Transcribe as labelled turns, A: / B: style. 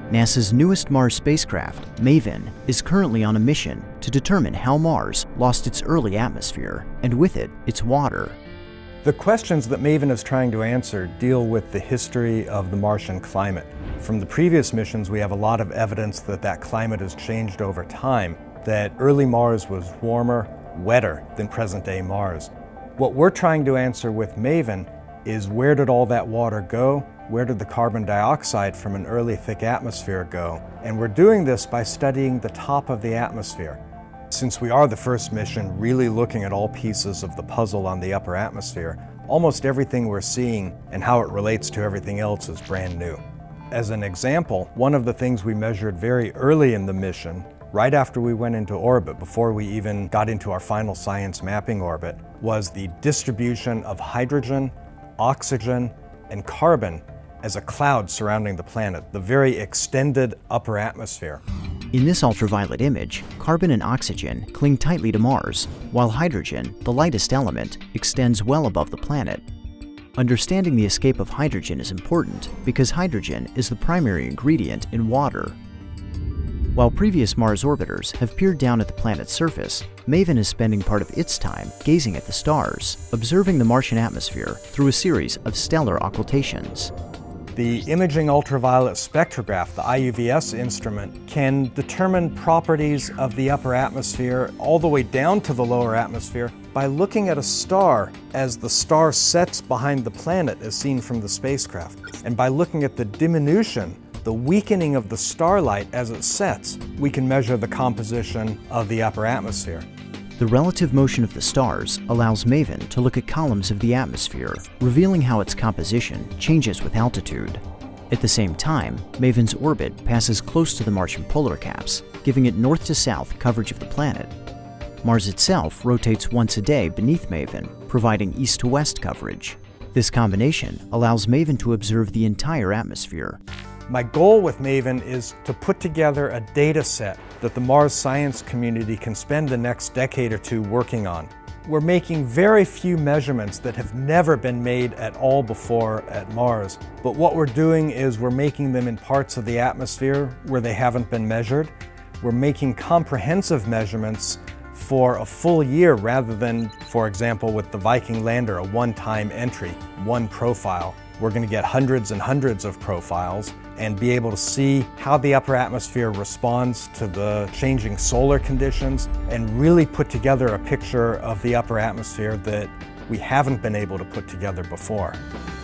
A: NASA's newest Mars spacecraft, MAVEN, is currently on a mission to determine how Mars lost its early atmosphere, and with it, its water.
B: The questions that MAVEN is trying to answer deal with the history of the Martian climate. From the previous missions, we have a lot of evidence that that climate has changed over time, that early Mars was warmer, wetter than present-day Mars. What we're trying to answer with MAVEN is, where did all that water go? Where did the carbon dioxide from an early thick atmosphere go? And we're doing this by studying the top of the atmosphere. Since we are the first mission really looking at all pieces of the puzzle on the upper atmosphere, almost everything we're seeing and how it relates to everything else is brand new. As an example, one of the things we measured very early in the mission, right after we went into orbit, before we even got into our final science mapping orbit, was the distribution of hydrogen, oxygen, and carbon as a cloud surrounding the planet, the very extended upper atmosphere.
A: In this ultraviolet image, carbon and oxygen cling tightly to Mars, while hydrogen, the lightest element, extends well above the planet. Understanding the escape of hydrogen is important because hydrogen is the primary ingredient in water. While previous Mars orbiters have peered down at the planet's surface, MAVEN is spending part of its time gazing at the stars, observing the Martian atmosphere through a series of stellar occultations.
B: The imaging ultraviolet spectrograph, the IUVS instrument, can determine properties of the upper atmosphere all the way down to the lower atmosphere by looking at a star as the star sets behind the planet as seen from the spacecraft. And by looking at the diminution, the weakening of the starlight as it sets, we can measure the composition of the upper atmosphere.
A: The relative motion of the stars allows MAVEN to look at columns of the atmosphere, revealing how its composition changes with altitude. At the same time, MAVEN's orbit passes close to the Martian polar caps, giving it north to south coverage of the planet. Mars itself rotates once a day beneath MAVEN, providing east to west coverage. This combination allows MAVEN to observe the entire atmosphere.
B: My goal with MAVEN is to put together a data set that the Mars science community can spend the next decade or two working on. We're making very few measurements that have never been made at all before at Mars, but what we're doing is we're making them in parts of the atmosphere where they haven't been measured. We're making comprehensive measurements for a full year rather than, for example, with the Viking lander, a one-time entry, one profile. We're going to get hundreds and hundreds of profiles and be able to see how the upper atmosphere responds to the changing solar conditions and really put together a picture of the upper atmosphere that we haven't been able to put together before.